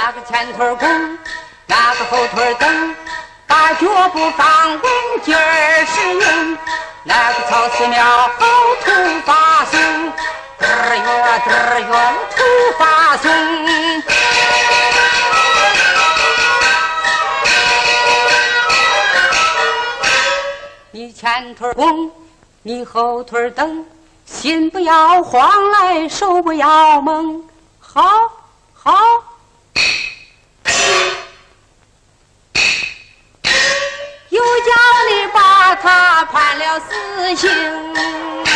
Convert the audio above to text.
那个前腿弓，那个后腿蹬，把脚步放稳，劲儿是用。那个草寺庙后土发松，嘚哟土发松。你前腿弓，你后腿蹬，心不要慌来，手不要懵，好，好。又叫你把他判了死刑。